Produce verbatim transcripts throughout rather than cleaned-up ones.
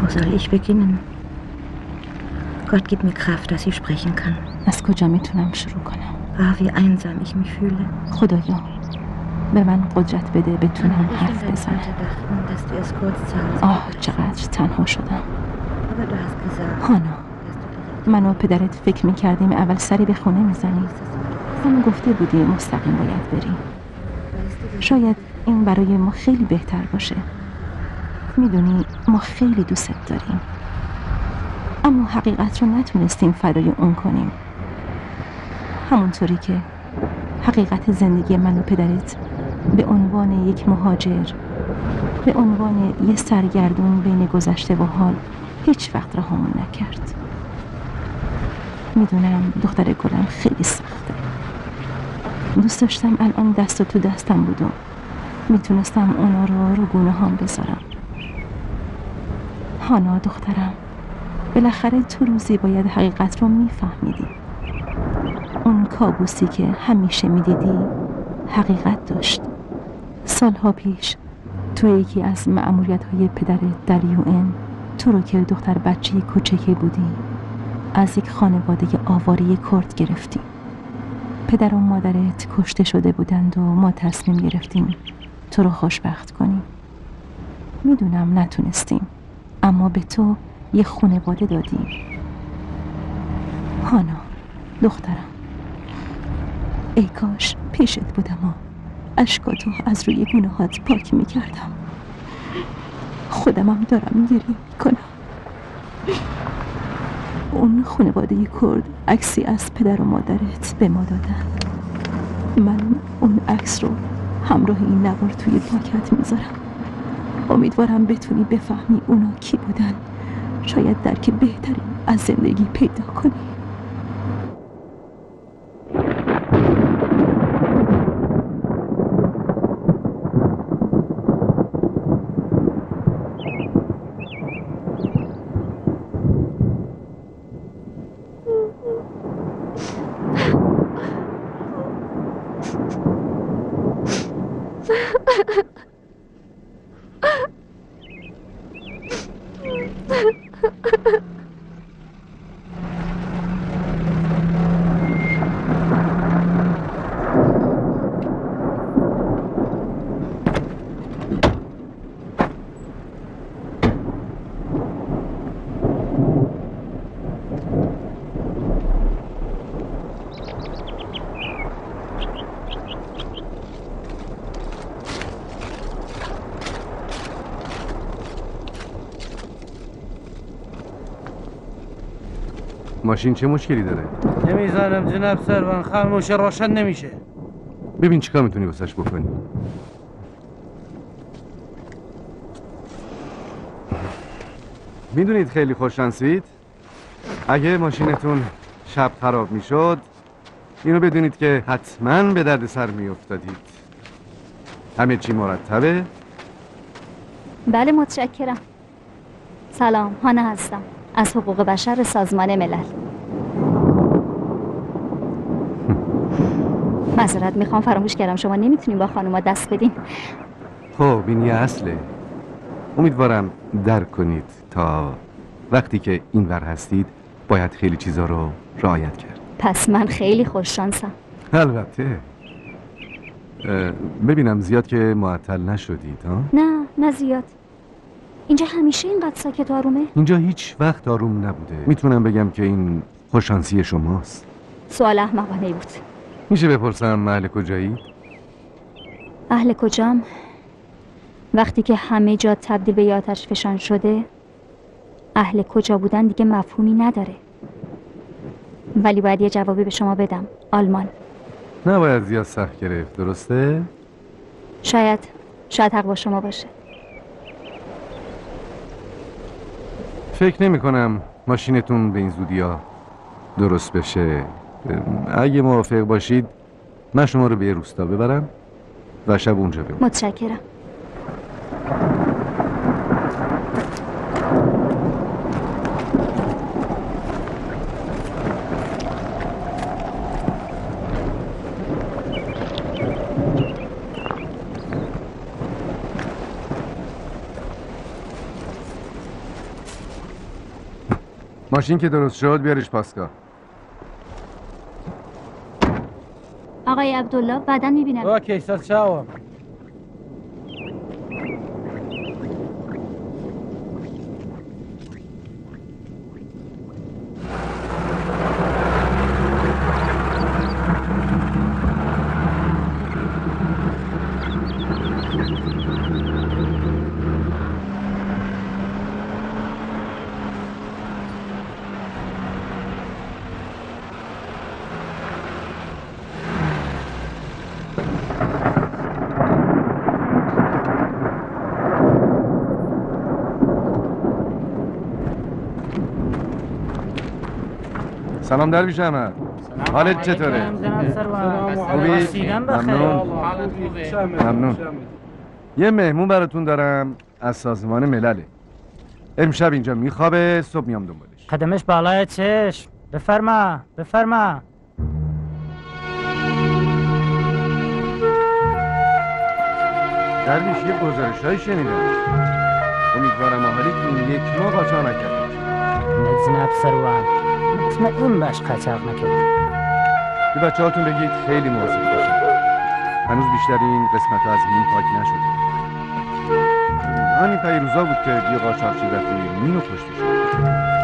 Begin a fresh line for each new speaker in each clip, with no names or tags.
Wo soll ich beginnen? Gott gib mir Kraft, dass ich sprechen kann.
از کجا میتونم شروع کنم؟
Ah, wie einsam ich mich fühle.
خدایا به من قدرت بده بتونم
Ich
حرف
und dein
بزنم.
Vater dachten, dass du erst kurz zu Hause
آه
bist.
چقدر تنها شدم.
Aber du hast gesagt,
هانا
dass du direkt
من و پدرت فکر میکردیم اول سری به خونه میزنیم. همون گفته بودی مستقیم باید بریم.
weißt du,
شاید این برای ما خیلی بهتر باشه. میدونی ما خیلی دوست داریم، اما حقیقت رو نتونستیم فدای اون کنیم. همونطوری که حقیقت زندگی من و پدرت به عنوان یک مهاجر، به عنوان یه سرگردون بین گذشته و حال هیچ وقت رهامون نکرد. میدونم دختر گلم خیلی سخته. دوست داشتم الان دست و تو دستم بود و میتونستم اونا رو رو گونه هام بذارم. هانا دخترم، بالاخره تو روزی باید حقیقت رو میفهمیدی. اون کابوسی که همیشه میدیدی حقیقت داشت. سالها پیش تو یکی از مأموریت‌های پدرت در یو ان تو رو که دختر بچه کوچکی بودی از یک خانواده آواره کرد گرفتی. پدر و مادرت کشته شده بودند و ما تصمیم گرفتیم تو رو خوشبخت کنیم. میدونم نتونستیم، اما به تو یه خانواده دادیم. هانا دخترم، ای کاش پیشت بودم و اشکاتو از روی گناهات پاک میکردم. خودمم دارم گریه میکنم. اون خانواده کرد عکسی از پدر و مادرت به ما دادن. من اون عکس رو همراه این نوار توی پاکت میذارم. امیدوارم بتونی بفهمی اونا کی بودن. شاید درک بهتری از زندگی پیدا کنی.
ماشین چه مشکلی داره؟
نمیزنم جناب سروان، خاموشه روشن نمیشه.
ببین چیکار میتونی واسش بکنی. میدونید خیلی خوششانسید. اگه ماشینتون شب خراب میشد اینو بدونید که حتما به درد سر میافتادید. همه چی مرتبه؟
بله متشکرم. سلام، هانا هستم از حقوق بشر سازمان ملل. معذرت میخوام، فراموش کردم شما نمیتونیم با خانوما دست بدین.
خب این یه اصله. امیدوارم درک کنید تا وقتی که این ور هستید باید خیلی چیزا رو رعایت کرد.
پس من خیلی خوششانسم.
البته. ببینم زیاد که معطل نشدید ها؟
نه نه زیاد. اینجا همیشه اینقدر ساکت و آرومه؟
اینجا هیچ وقت آروم نبوده. میتونم بگم که این خوششانسی شماست.
سوال احمقانه‌ای بود.
میشه بپرسم اهل کجایی؟
اهل کجام؟ وقتی که همه جا تبدیل به آتش فشان شده اهل کجا بودن دیگه مفهومی نداره. ولی باید یه جوابی به شما بدم. آلمان.
نباید زیاد سخت گرفت، درسته؟
شاید شاید حق با شما باشه.
فکر نمی کنم ماشینتون به این زودیا درست بشه. اگه موافق باشید من شما رو به روستا ببرم و شب اونجا بمونم.
متشکرم.
ماشین که درست شد بیارش پاسگاه.
آقای عبدالله بعداً میبینم.
اوکی سال چاو.
سلام درویش احمد. حالت چطوره؟ خوبی؟ ممنون. ممنون. یه مهمون براتون دارم از سازمان ملله. امشب اینجا میخوابه، صبح میام دنبالش.
قدمش بالای چشم. بفرما بفرما.
درویش یه گزارش‌هایی شنیدم. امیدوارم اهالی تو این یک ماه قاچاق نکرده باشه.
نزنب سروان. مطمئن باش قاچاق نکرده.
به بچه هاتون بگید خیلی مواظب باشن. هنوز بیشتر این قسمت ها از مین پاک نشده. همین پیروزا بود که یه قاچاقچی رفت مینو کشته شد.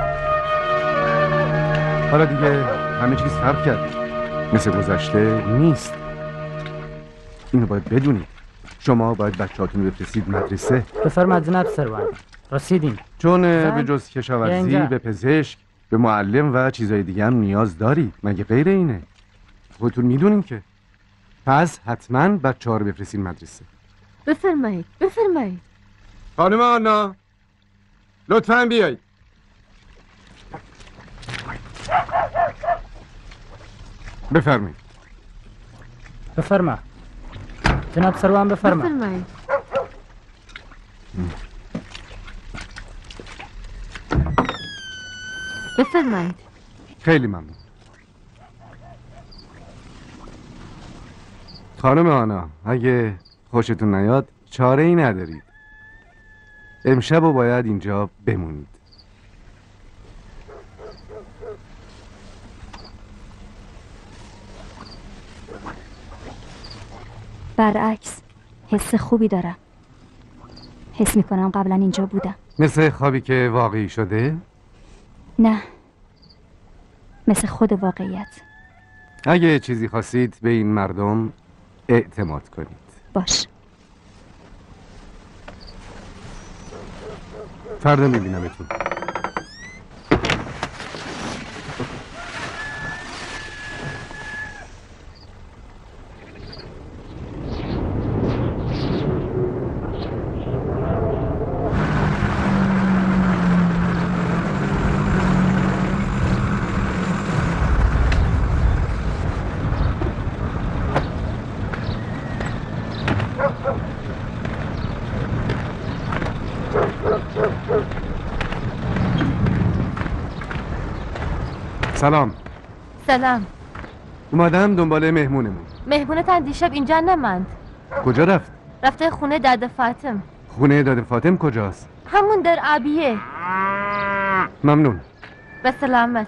حالا دیگه همه چیز فرق کرد. مثل گذشته نیست. اینو باید بدونید. شما باید بچه هاتون بفرستید مدرسه.
بفرما جناب سروان. رسیدیم.
چون به جز کشاورزی به پزشک، به معلم و چیزای دیگه هم نیاز داری. مگه غیر اینه؟ خودتون میدونین که. پس حتما بچه ها رو بفرستین مدرسه.
بفرمایید بفرمایید.
خانم آنا لطفاً بیایید. بفرمایید.
بفرما جناب سروان بفرما.
بفرمایید. بفرمایید.
خیلی ممنون. خانم آنا اگه خوشتون نیاد چاره ای ندارید. امشب رو باید اینجا بمونید.
برعکس حس خوبی دارم. حس میکنم قبلا اینجا بودم.
مثل خوابی که واقعی شده؟
نه، مثل خود واقعیت.
اگه چیزی خواستید به این مردم اعتماد کنید.
باش.
فردا میبینمتون. سلام.
سلام.
اومدم دنبال مهمونمون.
مهمونتان دیشب اینجا نماند.
کجا رفت؟
رفته خونه داده فاطم.
خونه داده فاطم کجاست؟
همون در آبیه.
ممنون.
به سلامت.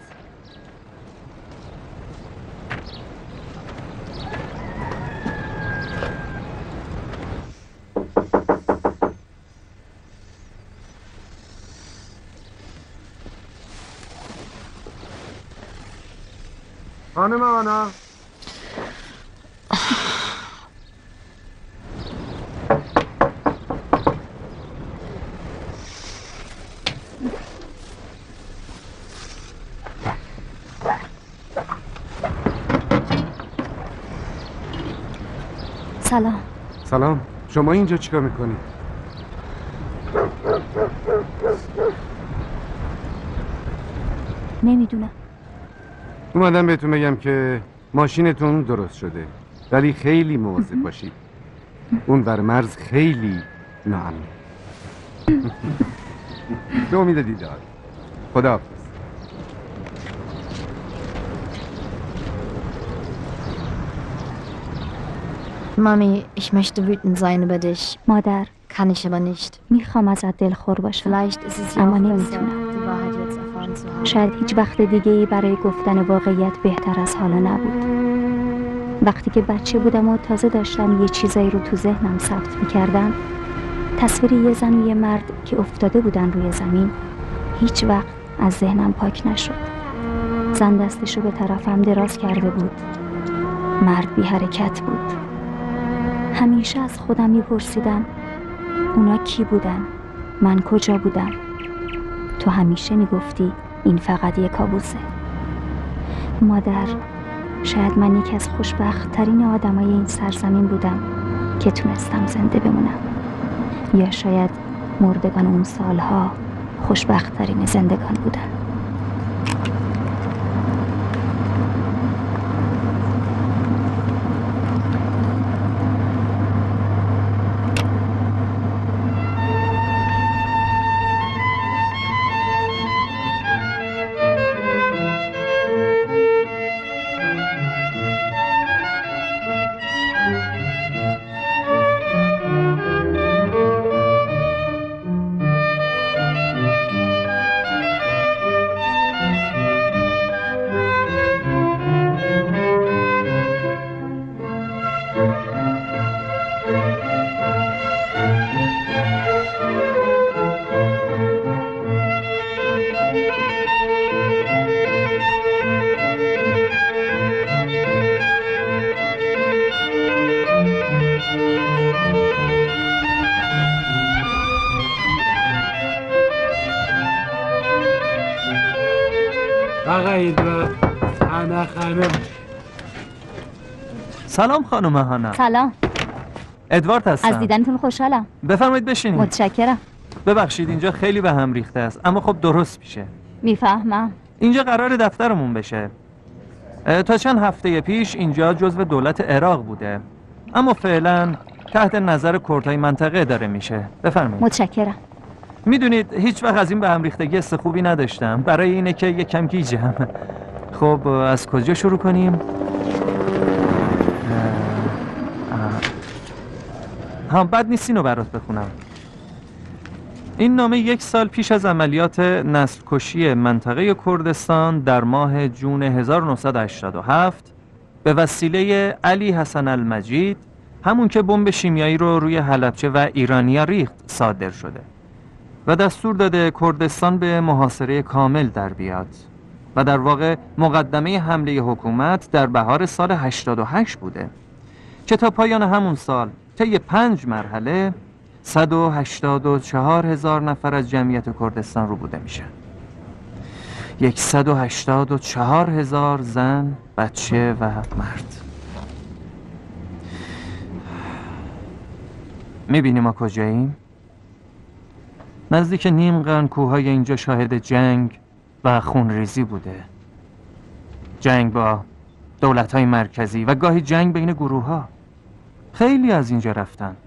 خانم آنا
سلام.
سلام. شما اینجا چیکار میکنید؟
نمیدونم.
اومدم بهتون بگم که ماشینتون درست شده ولی خیلی مواظب باشید. اون ور مرز خیلی ناامنه. به امید دیدار. خداحافظ.
Mami, ich möchte wütend sein über dich.
مادر
Kann ich aber nicht.
میخوام ازت دلخور باشم.
Vielleicht ist es ja
اما
auch besser,
نمیتونم.
die Wahrheit jetzt erfahren
شاید هیچ وقت دیگه‌ای برای گفتن واقعیت بهتر از حالا نبود. وقتی که بچه بودم و تازه داشتم یه چیزایی رو تو ذهنم ثبت می‌کردم، تصویر یه زن و یه مرد که افتاده بودن روی زمین هیچ وقت از ذهنم پاک نشد. زن دستشو به طرفم دراز کرده بود، مرد بی حرکت بود. همیشه از خودم میپرسیدم اونا کی بودن؟ من کجا بودم؟ تو همیشه میگفتی این فقط یک کابوسه. مادر، شاید من یکی از خوشبخت ترین آدمای این سرزمین بودم که تونستم زنده بمونم، یا شاید مردگان اون سالها خوشبخت ترین زندگان بودن.
سلام خانم هانا.
سلام.
ادوارد هستم.
از دیدنتون خوشحالم.
بفرمایید بشینید.
متشکرم.
ببخشید اینجا خیلی به هم ریخته است، اما خب درست میشه.
میفهمم.
اینجا قرار دفترمون بشه. تا چند هفته پیش اینجا جزو دولت عراق بوده، اما فعلا تحت نظر کردهای منطقه داره میشه. بفرمایید.
متشکرم.
میدونید هیچ وقت از این به هم ریختگی حس خوبی نداشتم، برای اینه که یک کم گیجم. خب از کجا شروع کنیم؟ ها بد نیست اینو برات بخونم. این نامه یک سال پیش از عملیات نسل کشی منطقه کردستان در ماه جون هزار و نهصد و هشتاد و هفت به وسیله علی حسن المجید، همون که بمب شیمیایی رو روی حلبچه و ایرانیا ریخت، صادر شده و دستور داده کردستان به محاصره کامل در بیاد و در واقع مقدمه حمله حکومت در بهار سال هشتاد و هشت بوده که تا پایان همون سال طی پنج مرحله صد و هشتاد و چهار هزار نفر از جمعیت کردستان رو بوده میشن. صد و هشتاد و چهار هزار زن، بچه و مرد. میبینی ما کجاییم؟ نزدیک نیم قرن کوههای اینجا شاهد جنگ و خونریزی بوده. جنگ با دولت‌های مرکزی و گاهی جنگ بین گروه‌ها. خیلی از اینجا رفتن،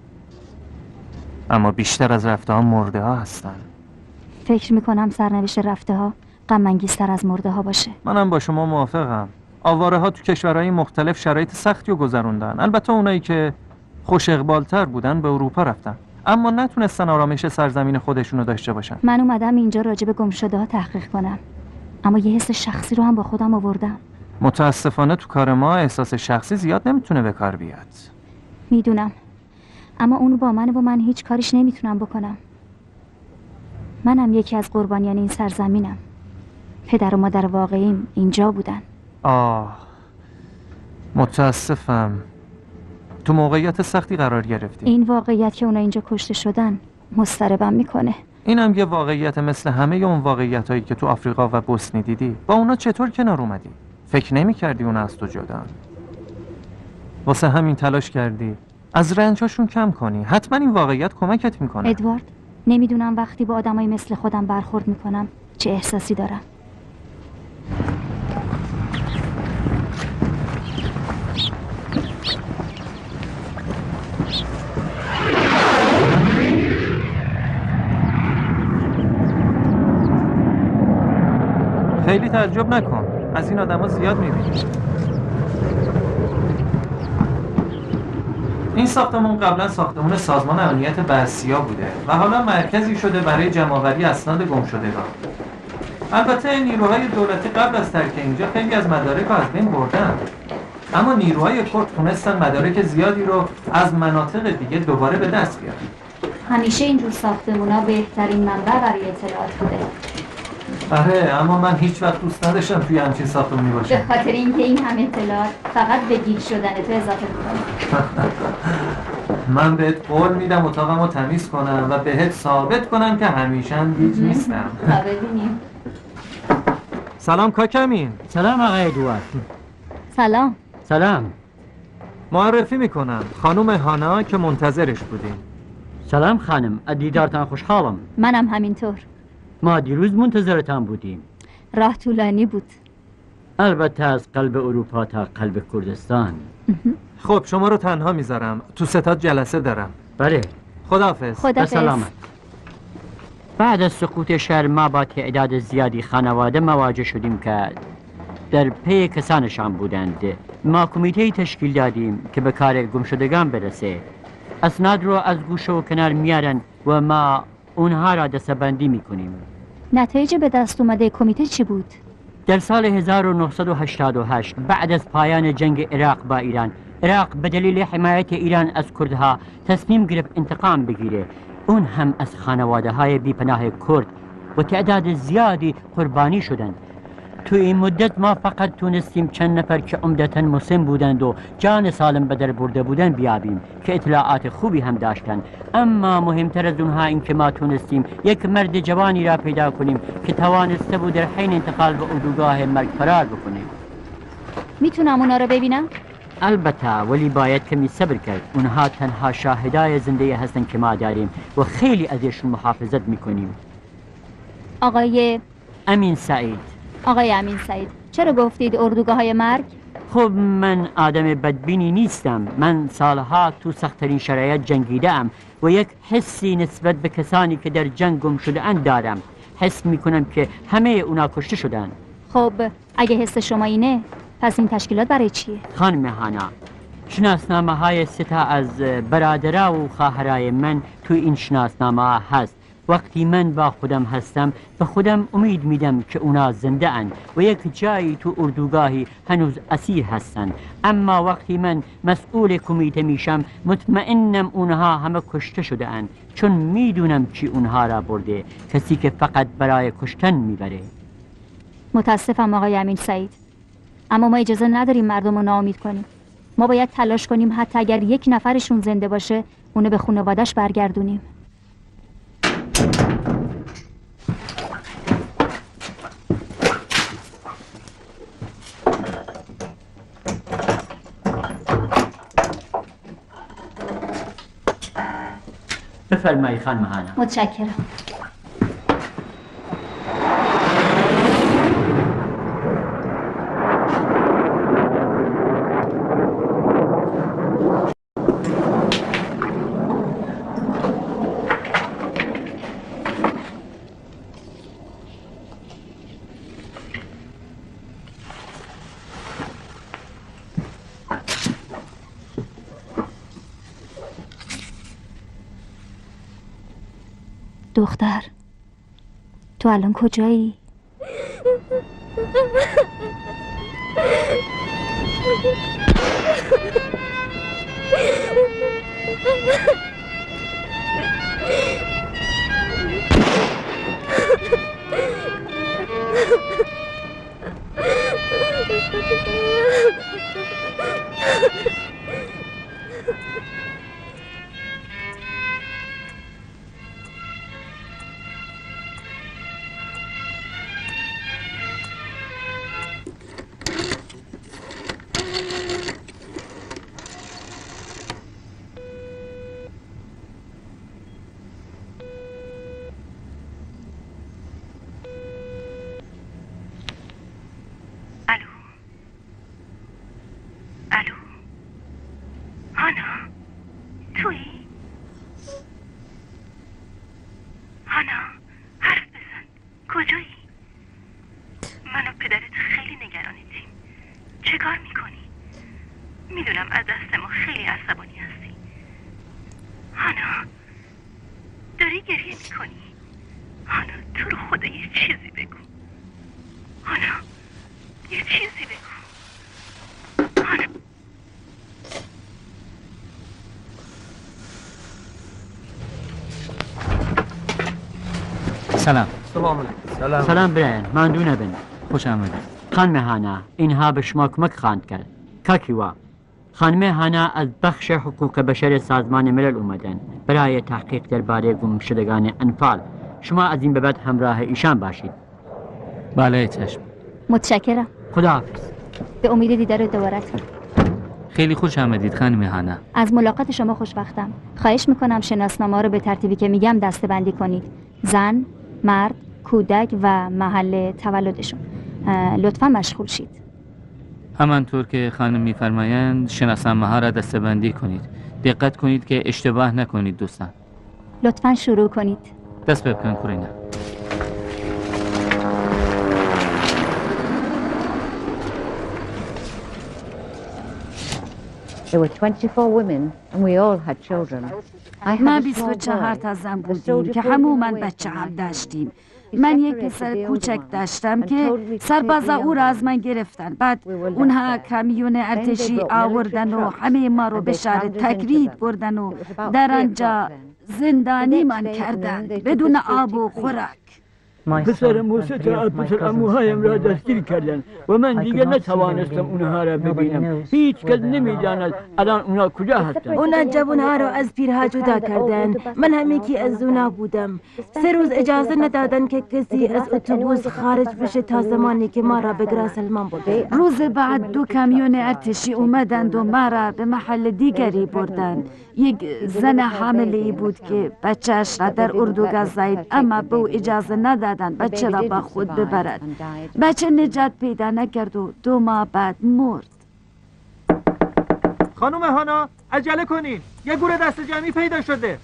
اما بیشتر از رفته ها مرده ها هستن.
فکر میکنم سرنوشت رفته ها غم انگیزتر از مرده ها باشه.
منم با شما موافقم. آواره ها تو کشورهای مختلف شرایط سختی رو گذروندن. البته اونایی که خوش اقبالتر بودن به اروپا رفتن، اما نتونستن آرامش سرزمین خودشونو داشته باشن.
من اومدم اینجا راجع به گم شده ها تحقیق کنم، اما یه حس شخصی رو هم با خودم آوردم.
متاسفانه تو کار ما احساس شخصی زیاد نمیتونه به کار بیاد.
میدونم، اما اون با من و من هیچ کاریش نمیتونم بکنم. منم یکی از قربانیان این سرزمینم. پدر و مادر واقعیم اینجا بودن.
آه، متاسفم. تو موقعیت سختی قرار گرفتی.
این واقعیت که اونا اینجا کشته شدن مضطربم میکنه.
اینم یه واقعیت مثل همه اون واقعیت هایی که تو آفریقا و بوسنی دیدی. با اونا چطور کنار اومدی؟ فکر نمی کردی اونا از تو جدان؟ واسه همین تلاش کردی از رنجاشون کم کنی. حتما این واقعیت کمکت میکنه.
ادوارد، نمیدونم وقتی با آدمای مثل خودم برخورد میکنم چه احساسی دارم.
خیلی تعجب نکن، از این آدما زیاد میبینی. این ساختمون قبلا ساختمون سازمان امنیت بحثیا بوده و حالا مرکزی شده برای جمع‌آوری اسناد گمشدگان. البته نیروهای دولتی قبل از ترک اینجا خیلی از مدارک رو از بین بردن، اما نیروهای کرد تونستن مدارک زیادی رو از مناطق دیگه دوباره به دست بیارن.
همیشه اینجور ساختمونا بهترین منبع برای اطلاعات بوده.
آره، اما من هیچ وقت دوست نداشتم توی همچین ساختمونی باشم.
به خاطر اینکه این هم اطلاعات فقط به گیج شدن تو اضافه می‌کنه.
من بهت قول میدم اتاقم رو تمیز کنم و بهت ثابت کنم که همیشه هم گیج نیستم.
تا ببینیم.
سلام کاکمین.
سلام آقای دوار.
سلام.
سلام.
معرفی میکنم، خانم هانا که منتظرش بودیم.
سلام خانم، از دیدارتان خوشحالم.
منم همینطور.
ما دیروز منتظرتان بودیم.
راه طولانی بود.
البته از قلب اروپا تا قلب کردستان.
خب شما رو تنها میذارم، تو ستاد جلسه دارم.
بله.
خداحافظ.
خداحافظ.
سلامت. بعد از سقوط شهر ما با تعداد زیادی خانواده مواجه شدیم که در پی کسانشان بودند. ما کمیته تشکیل دادیم که به کار گمشدگان برسه. اسناد رو از گوشه و کنار میارن و ما اونها را دستبندی میکنیم.
نتایج به دست اومده کمیته چی بود؟
در سال هزار و نهصد و هشتاد و هشت بعد از پایان جنگ عراق با ایران، عراق به دلیل حمایت ایران از کردها تصمیم گرفت انتقام بگیره. اون هم از خانواده های بیپناه کرد و تعداد زیادی قربانی شدند. تو این مدت ما فقط تونستیم چند نفر که عمدتاً مسلم بودند و جان سالم به در برده بودن بیابیم که اطلاعات خوبی هم داشتند. اما مهمتر از اونها این که ما تونستیم یک مرد جوانی را پیدا کنیم که توانسته بود در حین انتقال به اردوگاه مرگ فرار بکنه.
میتونم اونا رو ببینم؟
البته، ولی باید کمی صبر کرد. اونها تنها شاهدای زنده هستن که ما داریم و خیلی ازشون محافظت میکنیم.
آقای
امین سعید.
آقای امین سعید، چرا گفتید اردوگاه های مرگ؟
خب من آدم بدبینی نیستم. من سالها تو سخت‌ترین شرایط جنگیده‌ام و یک حسی نسبت به کسانی که در جنگ گم شده‌اند دارم. حس میکنم که همه اونا کشته شدن.
خب اگه حس شما اینه، پس این تشکیلات برای چیه؟
خانم هانا، شناسنامه های ستا از برادرها و خواهرای من تو این شناسنامه ها هست. وقتی من با خودم هستم به خودم امید میدم که اونا زنده اند و یک جایی تو اردوگاهی هنوز اسیر هستند. اما وقتی من مسئول کمیته میشم مطمئنم اونها همه کشته شده اند، چون میدونم کی اونها را برده. کسی که فقط برای کشتن میبره.
متاسفم آقای امین سعید، اما ما اجازه نداریم مردم رو ناامید کنیم. ما باید تلاش کنیم حتی اگر یک نفرشون زنده باشه اونو به خانواده‌اش برگردونیم.
بفرمایید خانم هانا.
متشکرم. دختر، تو الان کجایی؟
آنا یه چیزی بگو. آنا
سلام.
سلام علیکم. سلام.
سلام برین. ماندونه بن.
خوش آمدید.
خانم هانا اینها به شما کمک خواهند کرد. کاکیوا. خانم هانا از بخش حقوق بشر سازمان ملل اومدن برای تحقیق درباره گم شدگان انفال. شما از این به بعد همراه ایشان باشید.
بله چشم.
متشکرم.
خداحافظ.
به امید دیدار دوبارتون.
خیلی خوش آمدید خانم هانا.
از ملاقات شما خوشبختم. خواهش میکنم شناسنامه رو به ترتیبی که میگم دسته‌بندی کنید. زن، مرد، کودک و محل تولدشون. لطفا مشغول شید.
همانطور که خانم میفرمایند شناسنامه ها را دسته‌بندی کنید. دقت کنید که اشتباه نکنید دوستان.
لطفا شروع کنید.
دست بکن کورینا.
There were twenty-four women and we all had children.
ما بیست و چهار تا زن بودیم که همومن بچه هم داشتیم. من یک پسر کوچک داشتم که سربازا او را از من گرفتن. بعد اونها کامیون ارتشی آوردن و همه ما رو به شهر تکرید بردن و در آنجا زندانی من کردند بدون آب و خوراک.
پسر موسی تا پسر اموهایم را دستگیر کردن و من دیگر نتوانستم اونها را ببینم. هیچ کس نمیداند الان اونا کجا هستند.
اونا جوانها را از پیرها جدا کردن. من هم یکی از اونا بودم. سه روز اجازه ندادن که کسی از اتوبوس خارج بشه تا زمانی که ما را به گراسلمان بردن.
روز بعد دو کامیون ارتشی اومدند و ما را به محل دیگری بردند. یک زن حاملی بود که بچهش را در اردوگاه زاید، اما به او اجازه ندادند بچه را با خود ببرد. بچه نجات پیدا نکرد و دو ماه بعد مرد.
خانم هانا عجله کنین، یه گور دست جمعی پیدا شده.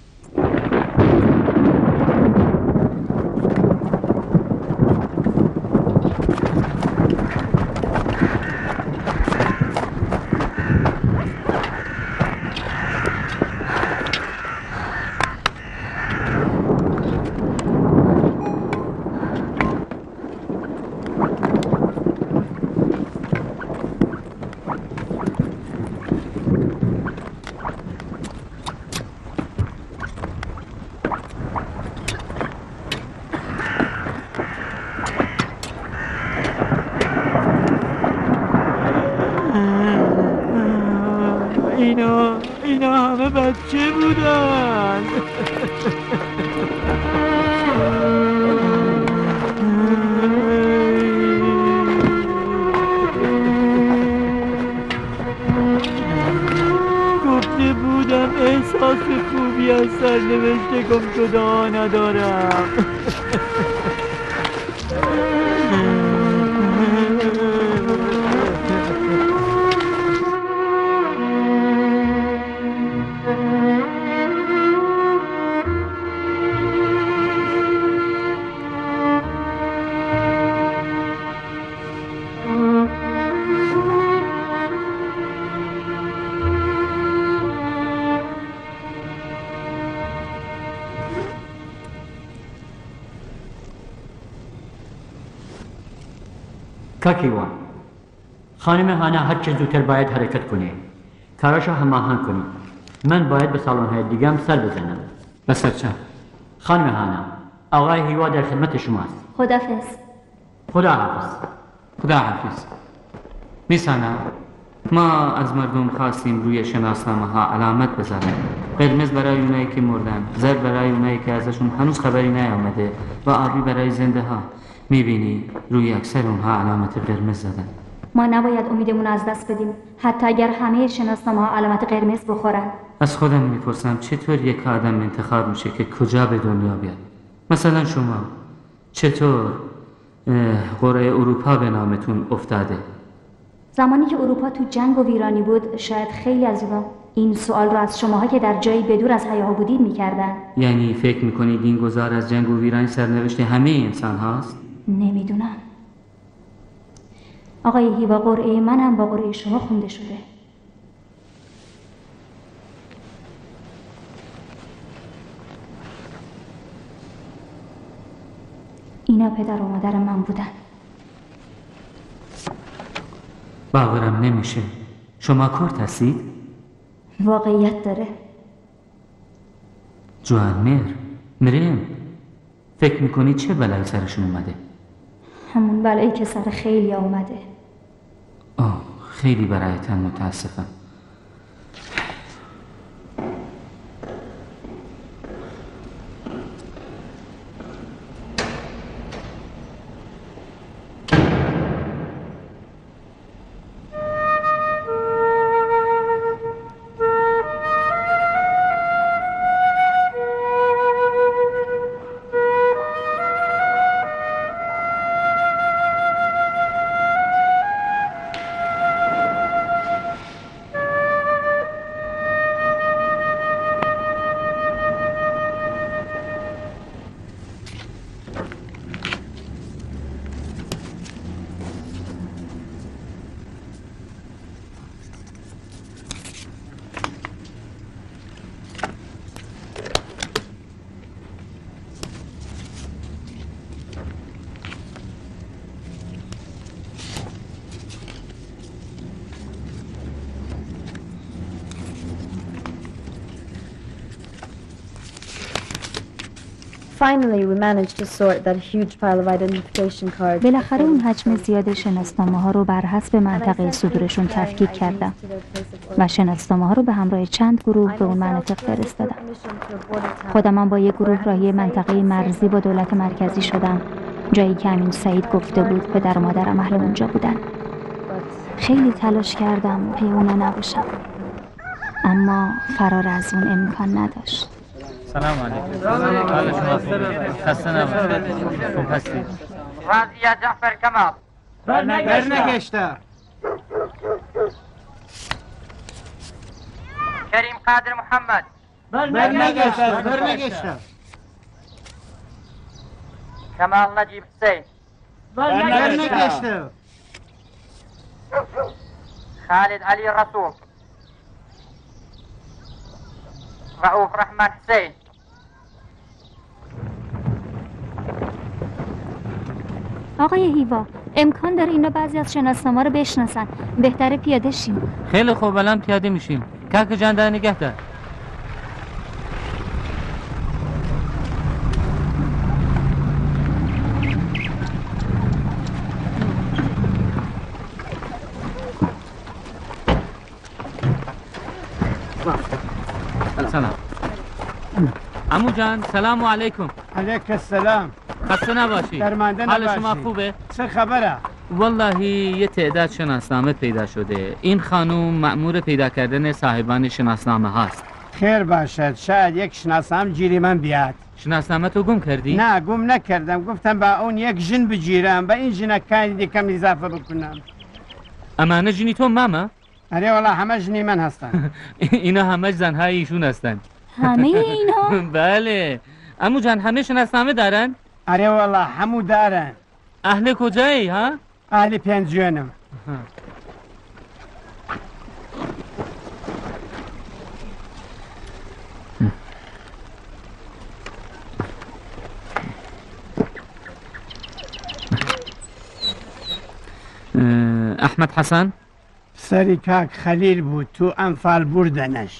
اینا اینا همه بچه بودن. گفته بودم احساس خوبی از سرنوشت گم شده ندارم.
کاکیوا، خانم هانا هر چه زودتر باید حرکت کنه. کاراشو هماهنگ کنید. من باید به سالن‌های دیگم سر بزنم.
بسر چه؟
خانم هانا، آقای هیوا در خدمت شماست.
خدافظ.
خدا حافظ.
خدا حافظ. میسانا، ما از مردم خواستیم روی شناسنامه ها علامت بذارن. قرمز برای اونایی که مردن، زرد برای اونایی که ازشون هنوز خبری نیامده و آبی برای زنده ها. میبینی روی اکثر اونها علامت قرمز زدن.
ما نباید امیدمون از دست بدیم، حتی اگر همه شناسنامه ها علامت قرمز بخورن.
از خودم میپرسم چطور یک آدم انتخاب میشه که کجا به دنیا بیاد؟ مثلا شما چطور قاره اروپا به نامتون افتاده؟
زمانی که اروپا تو جنگ و ویرانی بود، شاید خیلی از اونا این سوال رو از شماها که در جایی بدور از حیاها بودید میکردن.
یعنی فکر میکنید این گذار از جنگ و ویرانی سرنوشت همه انسان هاست؟
نمیدونم. آقای هیوا، قرعه منم با قرعه شما خونده شده. اینا پدر و مادر من بودن.
باورم نمیشه. شما کرد هستید؟
واقعیت داره.
جوان میر، مریم، فکر میکنی چه بلایی سرشون اومده؟
همون بلایی که سر خیلی اومده.
آه، خیلی برایتن متاسفم.
Finally, we managed to sort that huge pile of identification cards.
بالاخره اون حجم زیاد شناسنامه ها رو بر حسب منطقه صدورشون تفکیک کردم و شناسنامه ها رو به همراه چند گروه به اون مناطق فرستادم. خودم هم با یک گروه راهی منطقه مرزی با دولت مرکزی شدم، جایی که امین سعید گفته بود پدر و مادرم اهل اونجا بودن. خیلی تلاش کردم پی اونا نباشم، اما فرار از اون امکان نداشت.
سلام علیکم. حال شما خوبه؟ خسته نباشید. خوب هستید؟
راضیه جعفر کمال.
برنگشته.
کریم قادر محمد.
برنگشته. برنگشته.
کمال نجیب حسین.
برنگشته.
خالد علی رسول. رؤوف رحمت حسین.
آقای هیوا، امکان داره اینا بعضی از شناسنامه رو بشناسن. بهتره پیاده شیم.
خیلی خوب، الان پیاده میشیم. کاک جان در نگه دار. سلام. عمو جان سلام علیکم.
علیک السلام.
خسته نباشی.
درمانده
حال
نباشی.
شما خوبه؟
چه خبره؟
والله یه تعداد شناسنامه پیدا شده. این خانوم مأمور پیدا کردن صاحبان شناسنامه هاست.
خیر باشد، شاید یک شناسنامه جیری من بیاد.
شناسنامه تو گم کردی؟
نه گم نکردم، گفتم با اون یک جن بگیرم، با این جنکانی دیگه اضافه بکنم.
امانه جنی تو ماما؟
آره والله همه جنی من هستن.
اینا همه زنهای ایشون هستن.
همه اینا؟
بله. عمو جان همه شناسنامه دارن؟
آره والله همو دارن.
اهل کجایی ها؟
اهل پنجیونم.
احمد حسن؟
سری کاک خلیل بود، تو انفال بردنش.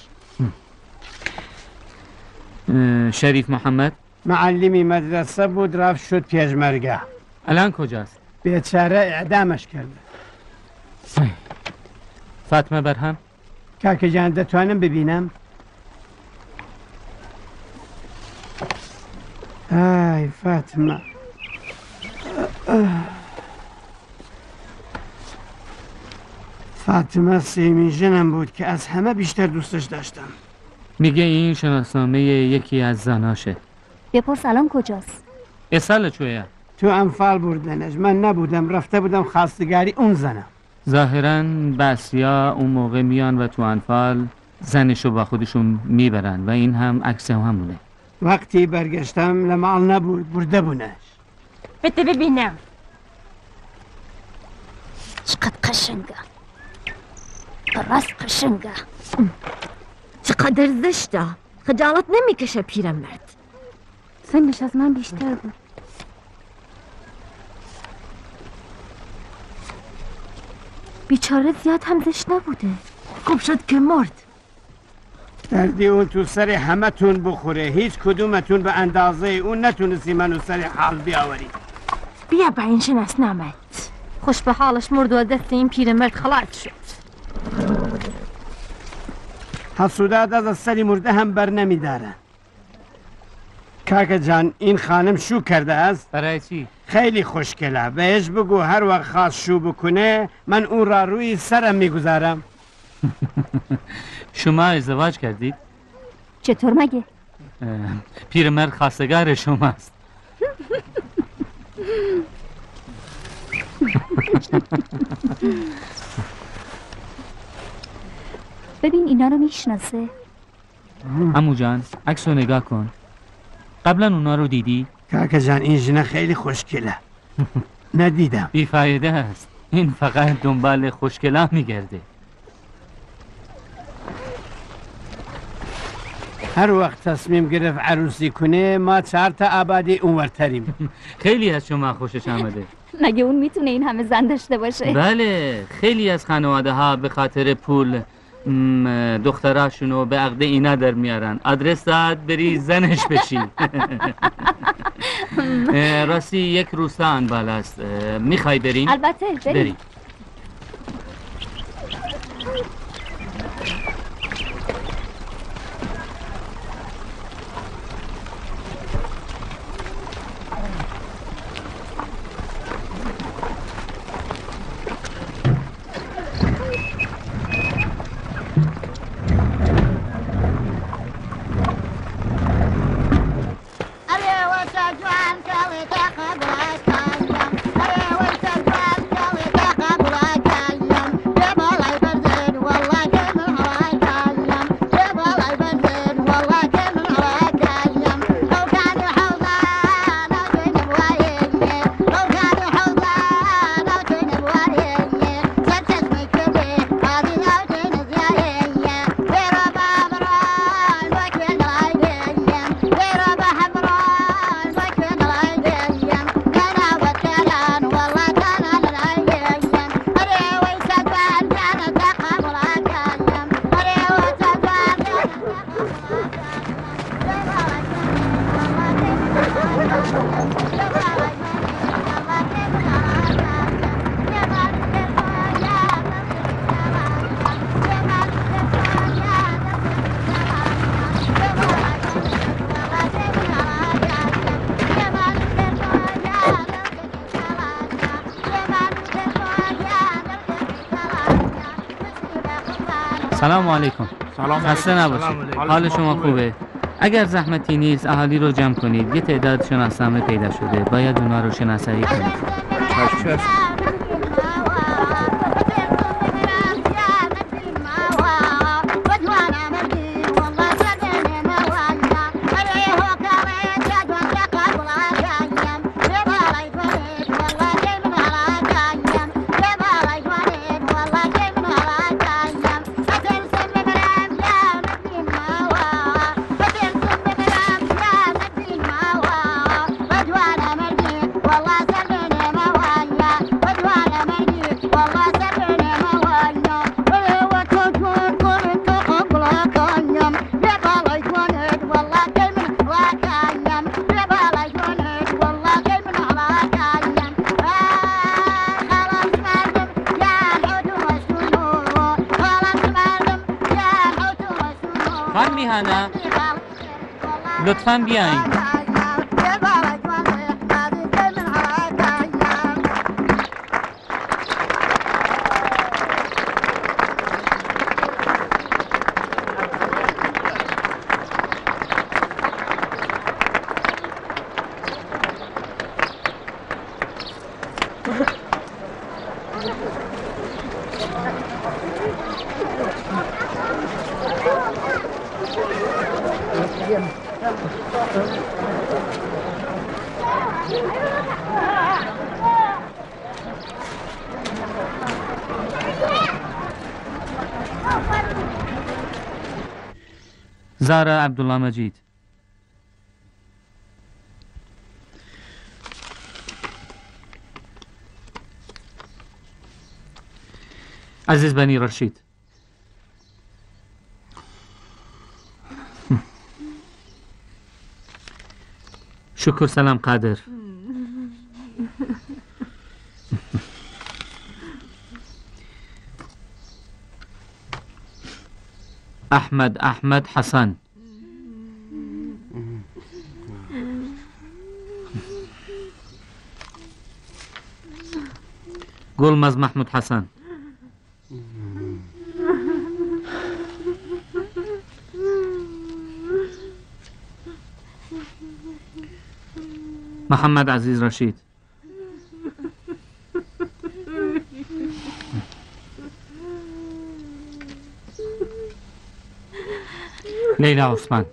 شریف محمد؟
معلمی مدرسه بود، رفت شد پیشمرگه.
الان کجاست؟
بیچاره اعدامش کرده.
فاطمه برهم؟
کاک جان دتوانم ببینم؟ ای فاطمه. فاطمه سیمین جنم بود که از همه بیشتر دوستش داشتم.
میگه این شناسنامه یکی از زناشه.
بپرس الان کجاست؟
اصال چویه؟
تو انفال بردنش، من نبودم، رفته بودم خواستگاری اون زنم.
ظاهراً بسیا اون موقع میان و تو انفال زنشو با خودشون میبرن و این هم عکس همونه.
وقتی برگشتم لمال نبود، برده بونش.
بده ببینم.
چقدر قشنگه، راست قشنگه، چقدر زشته، خجالت نمیکشه پیرمرد.
سنش از من بیشتر بود.
بیچاره زیاد هم زشت نبوده. خوب شد که مرد.
دردی اون تو سر همه تون بخوره. هیچ کدومتون به اندازه اون نتونستی منو سر حال بیاوری.
بیا با این شناس نامت. خوش به حالش مرد و دست این پیرمرد خلاص شد.
حسودات از سری مرده هم بر نمیدارن. کاکا جان این خانم شو کرده است؟
برای چی؟
خیلی خوشگله. بهش بگو هر وقت خواست شو بکنه من اون را روی سرم میگذارم.
شما ازدواج کردید؟
چطور مگه؟
پیرمرد خواستگار شماست.
ببین اینا رو میشناسه.
عمو جان عکس رو نگاه کن. قبلا اونا رو دیدی؟
کاکا جان این جنه خیلی خوشگله. ندیدم.
بیفایده است. این فقط دنبال خوشگلا میگرده.
هر وقت تصمیم گرفت عروسی کنه ما چهار تا آبادی اونورتریم.
خیلی از شما خوشش آمده.
مگه اون میتونه این همه زن داشته باشه؟
بله خیلی از خانواده ها به خاطر پول دختراشونو به عقد اینا در میارن. آدرس داد بری زنش بشی. راستی یک روستا آن بالاست. میخوای بریم؟
البته بریم, بریم.
سلام علیکم.
سلام
خسته نباشید. حال شما خوبه؟ اگر زحمتی نیست اهالی رو جمع کنید. یه تعداد شناسنامه پیدا شده. باید اونا رو شناسایی کنید.
چشم.
لطفاً بیاین. زارا عبدالله مجید. عزیز بنی رشید، شکر سلام قادر. احمد احمد حسن، گلمز محمود حسن، محمد عزیز رشید، لیلا عثمان،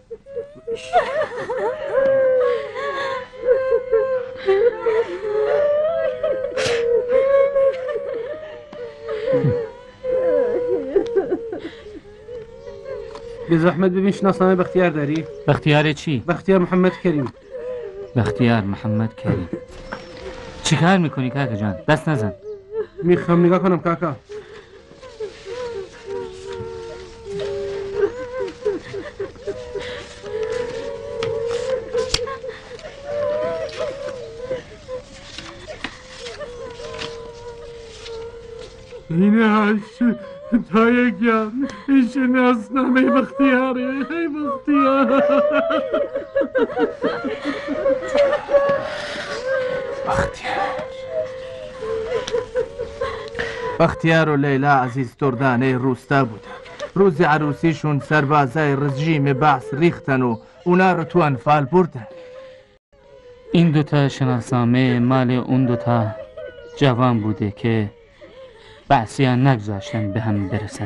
به زحمت ببین شناسنامه بختیار داری؟
بختیار چی؟
بختیار محمد کریم.
بختیار محمد کریم. چی کار میکنی کاکا جان؟ دست نزن.
میخوام نگاه کنم کاکا. اینه هاش تا یک جان این شناسنامه بختیاره. ای بختیار
بختیار بختیار و لیلا عزیز دردانه روستا بودن. روز عروسیشون سربازای رژیم بعث ریختن و اونا رو تو انفال بردن.
این دوتا شناسنامه مال اون دوتا جوان بوده که بعثیان نگذاشتن به هم برسن.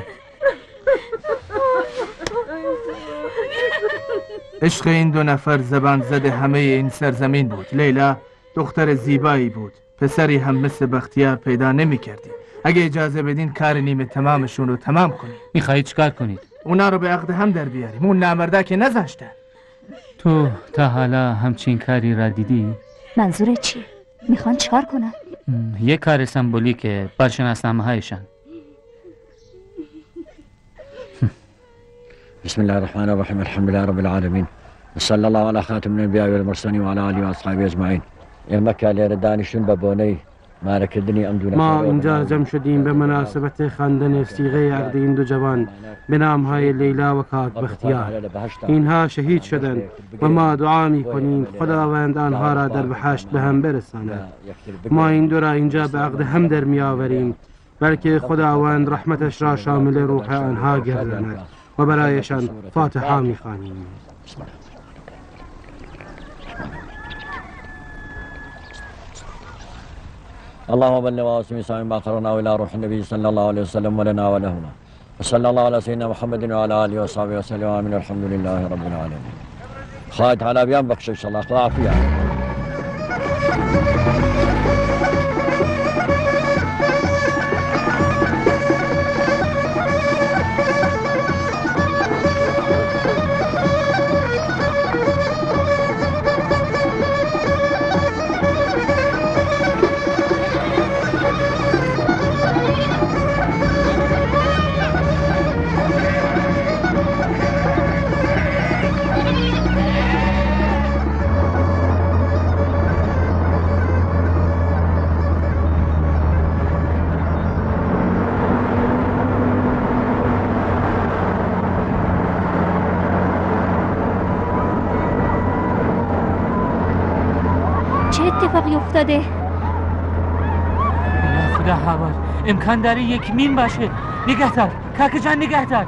عشق این دو نفر زبان زده همه این سرزمین بود. لیلا دختر زیبایی بود. پسری هم مثل بختیار پیدا نمی کردی. اگه اجازه بدین کار نیمه تمامشون رو تمام کنید.
میخواهید چیکار کنید؟
اونا رو به عقد هم در بیاریم. اون نامرده که نذاشتن.
تو تا حالا همچین کاری را دیدی؟
منظور چی؟ میخوان چیکار کنن؟
یک کار سمبولیکه بر شناسنامه هایشان.
بسم الله الرحمن الرحیم الحمد لله رب العالمین صلی الله علی خاتم الانبیاء والمرسلین و علی آله و اصحابه اجمعین. مکه لیر دانشون ببونی
ما اینجا جمع شدیم به مناسبت خواندن صیغه عقد این دو جوان به نامهای لیلا و کاک بختیار. اینها شهید شدند و ما دعا می کنیم خداوند آنها را در بهشت به هم برساند. ما این دو را اینجا به عقد هم در می آوریم بلکه خداوند رحمتش را شامل روح آنها گرداند و برایشان فاتحه می خوانیم.
اللهم بلغ واسم سامي باخرنا والى روح النبي صلى الله عليه وسلم ولنا ولهما وصلى الله على سيدنا محمد وعلى اله وصحبه وسلم وامين الحمد لله رب العالمين. خالد على بيان بخش ان شاء الله اخلاق فيها.
اتفاقی افتاده؟
خدا حوال امکان داره یک مین باشه. نگه دار کاکا جان، نگه دار.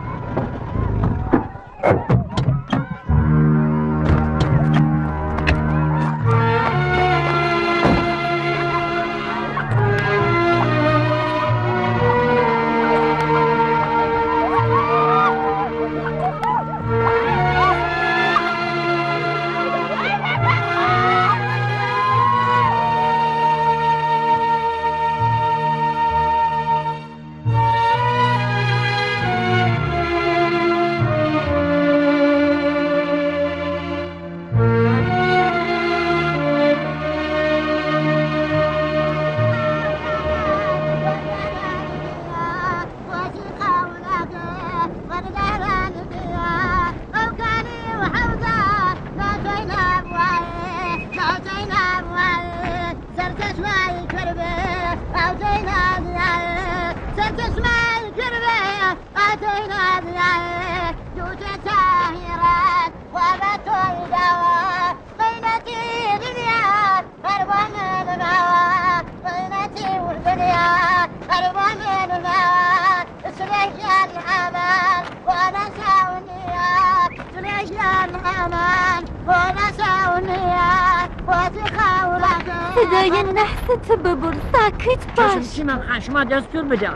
أتينا ديال ستسمع الكربية أتينا ديال جوج تاهرات وابت الدواء قينتي دنيا قرب من الهوى قينتي والدنيا قرب من الهوى سليش الأمان ونسى النية سليش الأمان ونسى النية وتخاولك
صدای نحست ببر ساکت باش
چیمن خان شما دستور بده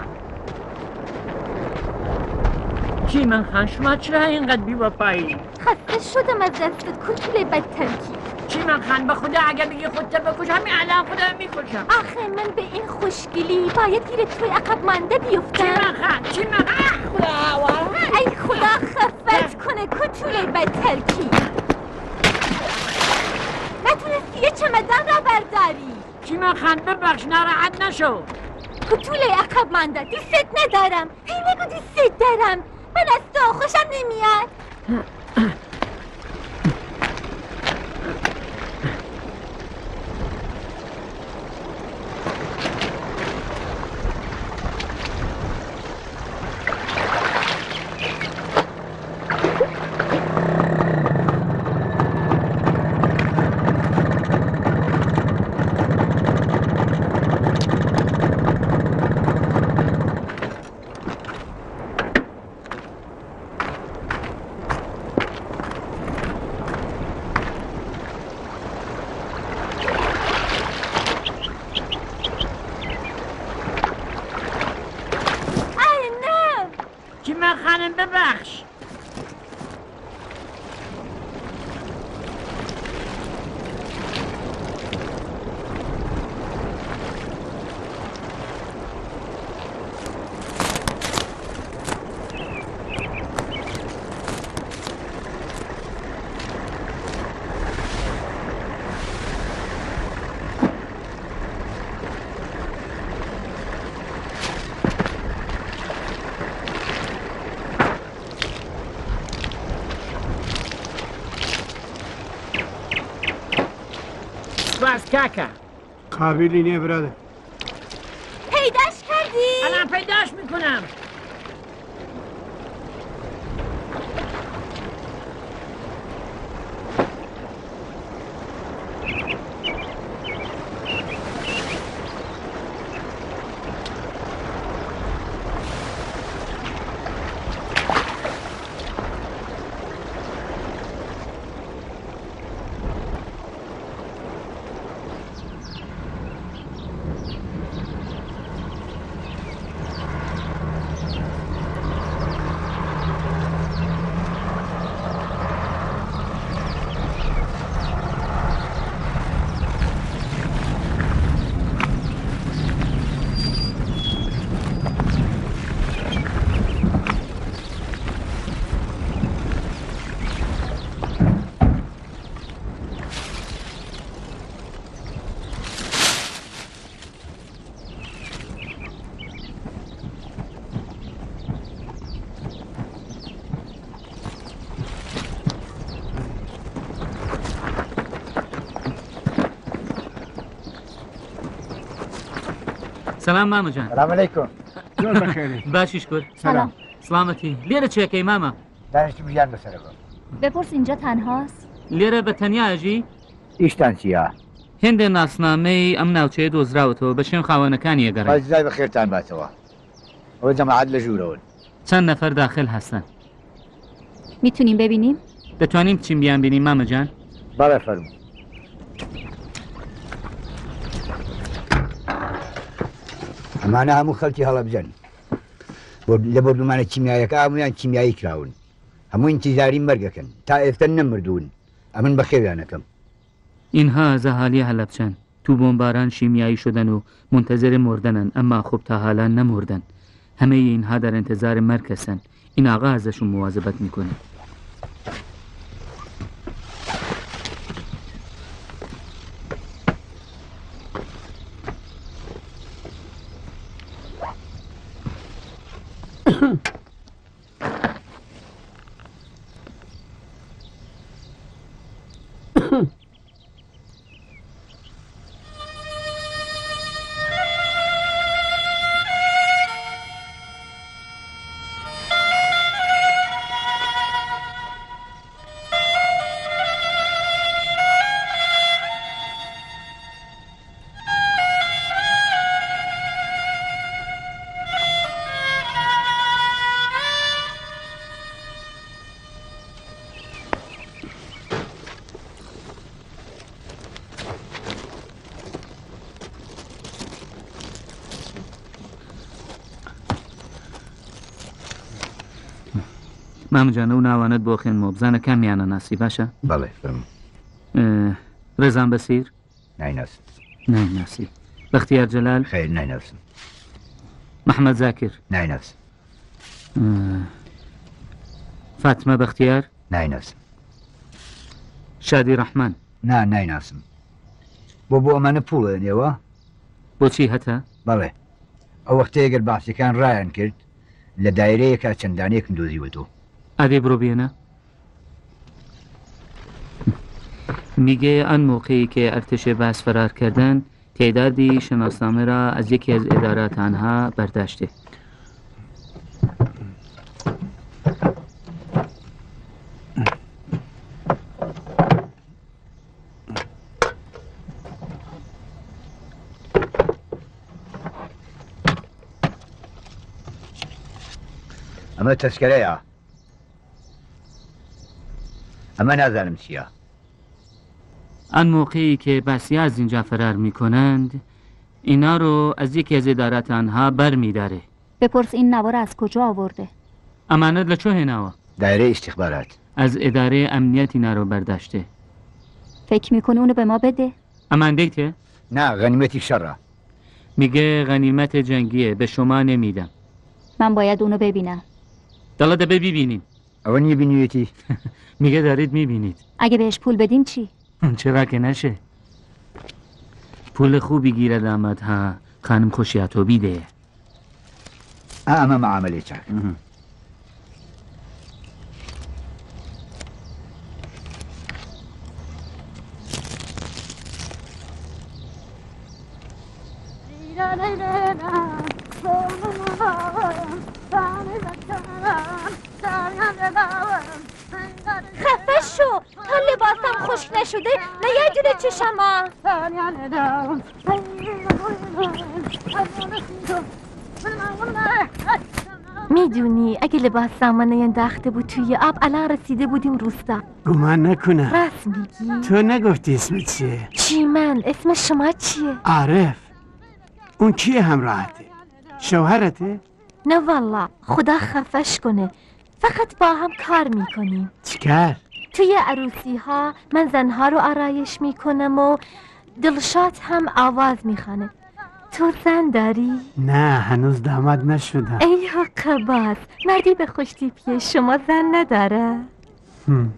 چیمن خان شما چرا اینقدر بی‌وفایی؟
خسته شدم از دستت کوچولوی بدترکی
چیمن خان به خدا اگه بگی خودت بکش همین الان خودم میکشم
آخه من به این خوشگلی باید گیر توی عقب مانده بیفتم
چیمن خان چیمن خان
ای خدا خفت کنه کوچولوی بدترکی نتونستی یه چمدان را برداری
چیمن خان ببخش ناراحت نشو
کوچولوی عقب مانده دوست ندارم هی نگو دوست دارم من از تو خوشم نمیاد
ببخش باز کاکا
قابلی نیه برادر
پیداش کردی؟
الان پیداش میکنم
سلام ماما جان.
سلام علیکم.
جون بخیری.
باشیش کن.
سلام.
سلامتی. لیره چه کی ماما؟
دانشجو بیان بسره کن.
بپرس اینجا تنهاست؟
لیره به تنیا اجی؟
ایشتان چیه؟
هند ناسنامه ام ناوچه دۆزراوەتەوە بە شوێن خاوەنەکانی ئەگەڕێن.
خۆزای بەخێرتان باتەوە. ئەوە جەماعەت لە ژوورەون.
چەند نەفەر داخل هەستن.
میتونیم ببینیم؟
دەتوانیم بچین بیان بینیم مامە جان؟
بەڵێ فەرموو. ئەمانە هەموو خەڵکی هەڵەبجەن. لە بردومانە کیمیایەکە هەمویان کیمیایی کراون. هەموو ئینتیزاری مەرگەکەن تا ئێستا نەمردوون. ئەمن بەخێویانەکەم.
اینها از اهالی حلبچن تو بمباران شیمیایی شدن و منتظر مردنن اما خب تا حالا نمردن همه اینها در انتظار مرگ هستن این آقا ازشون مواظبت میکنه مامجان و ناوانت بۆ خوێنمەوە بزانە کامیانە ناسی باشە؟
بەڵێ فەرموو.
ڕێزان بەسیر؟
نایناسم.
نایناسی. بەختیار جەلال؟
خەیر نایناسم.
محەممەد زاکر؟
نایناسم.
فاتمە بەختیار؟
نایناسم.
شادی ڕەحمان؟
نا نایناسم. بۆ بۆ ئەمانە پوڵێنەوە؟
بۆچی هەتا؟
بەڵێ ئەو وەختەیە گەر باسیەکان ڕایان کرد لە دایرەیەکە چەندانەیەکم دۆزیوەتەوە.
ئادێ بڕۆ بێنە؟ میگه آن موقعی که ارتش بس فرار کردن تعدادی شناسنامه را از یکی از ادارات آنها برداشته.
ئەمە تەسکەرەیە. ئەمە نازانم چییە.
آن موقعی که بسیار از اینجا فرار می کنند اینا رو از یکی از ادارات آنها بر می داره.
بپرس این نوار از کجا آورده؟
امانت لچو هناوا؟
دایره استخبارات.
از اداره امنیت اینا رو برداشته.
فکر میکنه اونو به ما بده؟
امان دیته؟
نه غنیمتی شره.
میگه غنیمت جنگیه به شما نمیدم.
من باید اونو ببینم.
دلته ببینیم.
اون میبینیتی؟
میگه دارید میبینید.
اگه بهش پول بدیم چی؟
چرا که نشه. پول خوبی گیره داماد ها. خانم خوشیاتو بیده.
اما معامله چاک.
خفه شو تا لباسم خشک نشده نه یه جوره چشما.
میدونی اگه لباس سامانه انداخته بود توی آب الان رسیده بودیم روستا.
گمان نکنم.
راست میگی؟
تو نگفتی اسمت چیه؟
چی من؟ اسم شما چیه؟
عارف. اون کیه همراهته؟ شوهرته؟
نه والله خدا خفش کنه. فقط با هم کار میکنیم.
چیکار؟
توی عروسی ها من زنها رو آرایش میکنم و دلشاد هم آواز میخوانه. تو زن داری؟
نه هنوز داماد نشدم.
ای حقباز مردی به خوشتیپیه شما زن نداره؟ هم.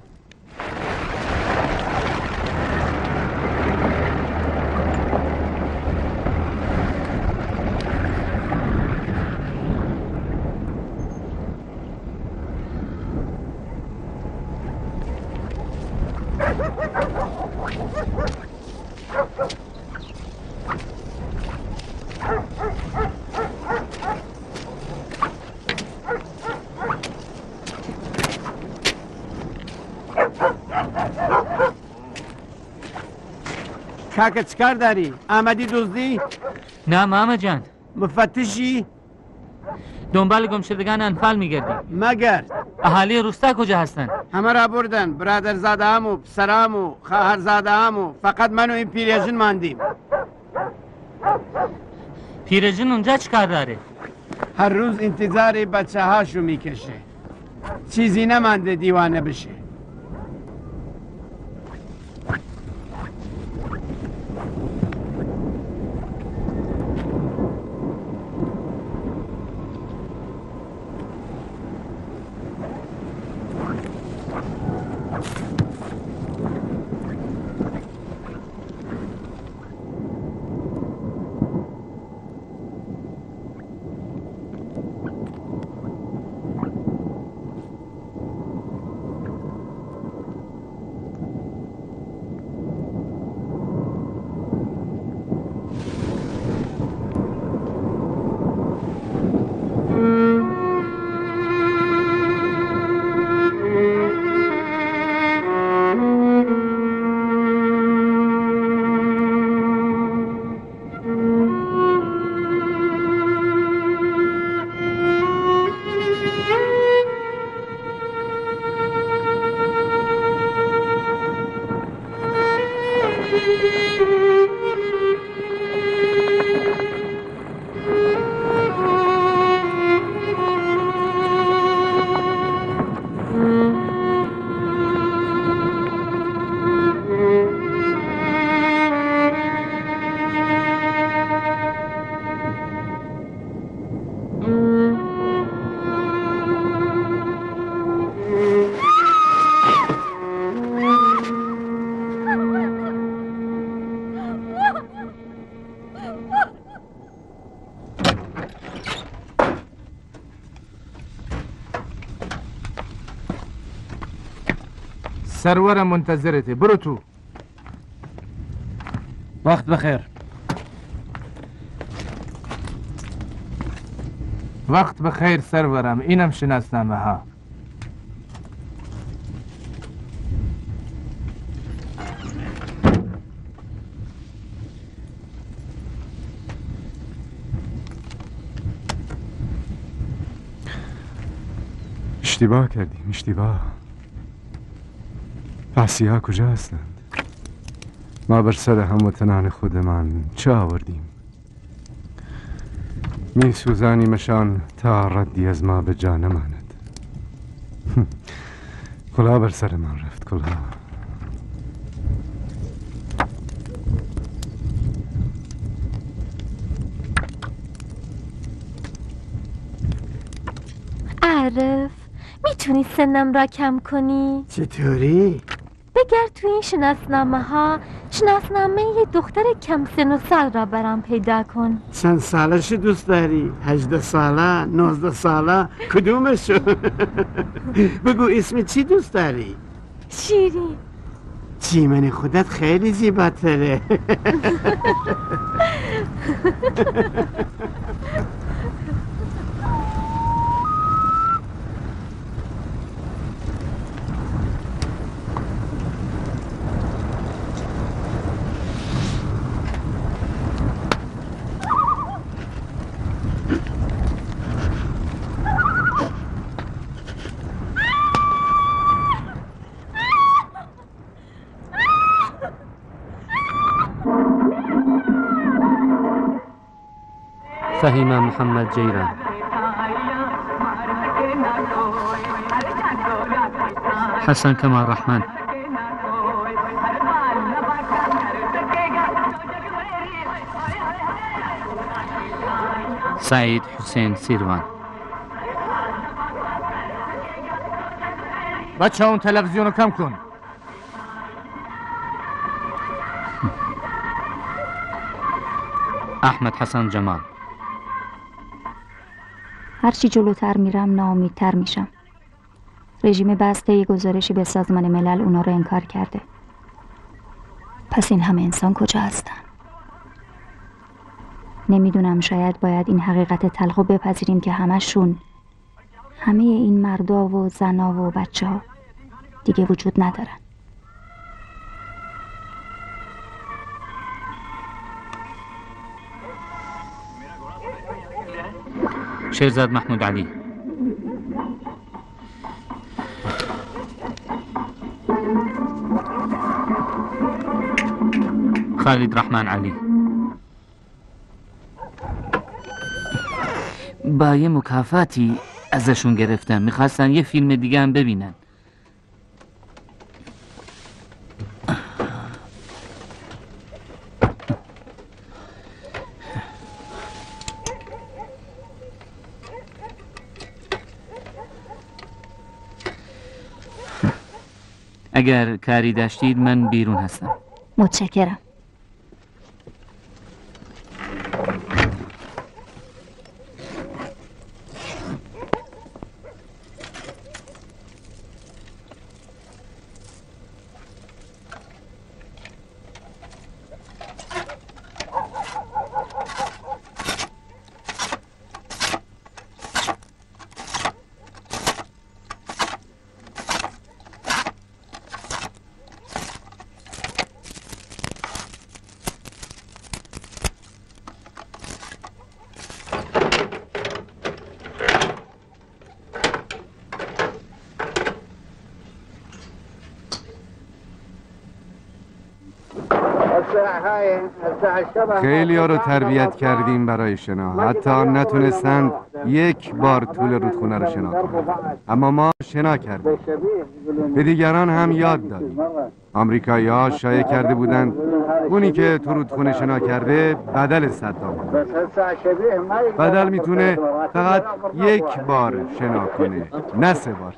کاکا چکار داری؟ آمدی دزدی؟
نه ماما جان.
مفتشی؟
دنبال گمشدگان انفال میگردیم.
مگر
اهالی روستا کجا هستن؟
همه را بردن. برادرزاده هم و پسرام و خواهرزاده هم و فقط من و این پیرجن ماندیم.
پیرجن اونجا چیکار داره؟
هر روز انتظار بچه هاشو میکشه. چیزی نمانده دیوانه بشه.
سرورم منتظرته. برو تو.
وقت بخیر.
وقت بخیر سرورم. اینم شناسنامه ها.
اشتباه کردیم. اشتباه. پسی ها کجا هستند؟ ما بر سر هموطنان خودمان چه آوردیم؟ می سوزانیمشان تا ردی از ما به جا نماند. کلاه بر سر من رفت. کلاه.
عارف، میتونی سنم را کم کنی؟
چطوری؟
بگرد تو این شناسنامه ها شناسنامه یه دختر کم سن و سال را برام پیدا کن.
چند سالش دوست داری؟ هجده ساله؟ نوزده ساله؟ کدومشو؟ بگو اسم چی دوست داری؟
شیرین.
چیمن خودت خیلی زیباتره.
فهیم محمد جیران. حسن کمال رحمان. سعید حسین سیروان.
بچه اون تلویزیون رو کم کن.
احمد حسن جمال.
هرچی جلوتر میرم ناامیدتر میشم. رژیم بسته یه گزارشی به سازمان ملل اونا رو انکار کرده. پس این همه انسان کجا هستن؟ نمیدونم، شاید باید این حقیقت تلخ رو بپذیریم که همشون، همه این مردا و زنا و بچه ها دیگه وجود ندارن.
شیرزاد محمود علی. خالد رحمان علی. با یه مکافاتی ازشون گرفتم، میخواستن یه فیلم دیگه هم ببینن. اگر کاری داشتید من بیرون هستم.
متشکرم.
خیلی ها رو تربیت کردیم برای شنا، حتی نتونستند یک بار طول رودخونه رو شنا کنند، اما ما شنا کردیم. به دیگران هم یاد دادیم. آمریکایی ها شایع کرده بودند اونی که تو رودخونه شنا کرده بدل صدام. بدل میتونه فقط یک بار شنا کنه، نه سه بار.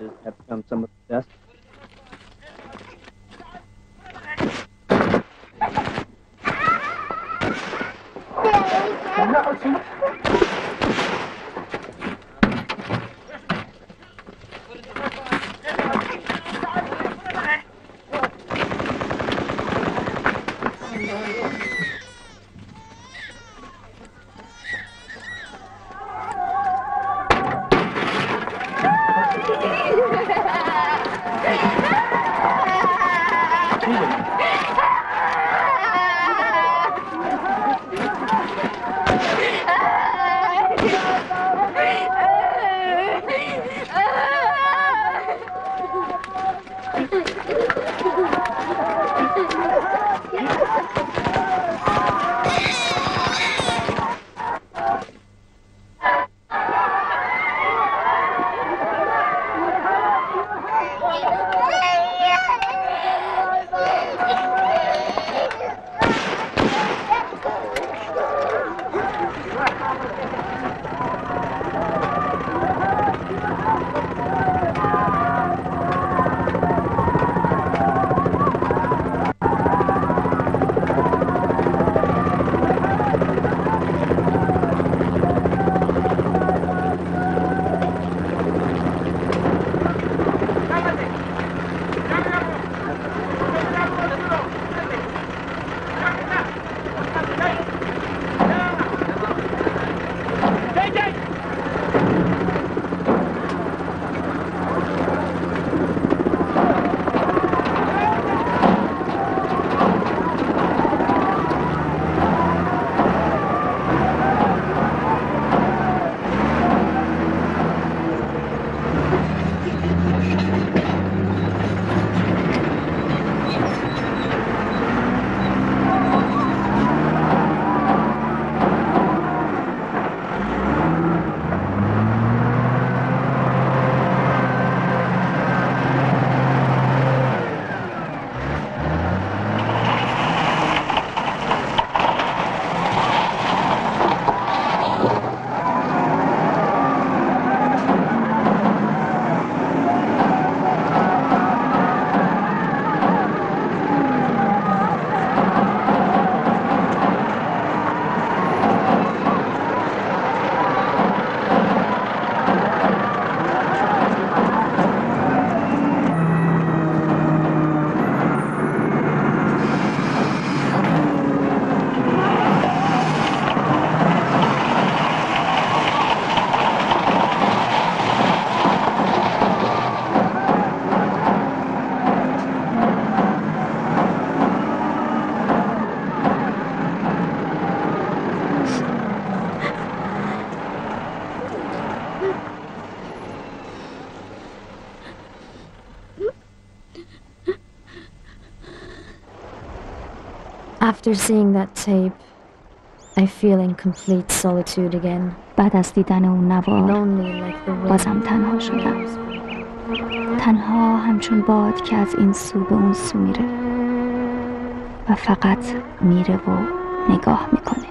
After seeing that tape, I feel in complete solitude again.
بعد از دیدن اون نوار
Lonely like the
بازم
wind.
تنها شدم. تنها همچون باد که از این سو به اون سو میره و فقط میره و نگاه میکنه.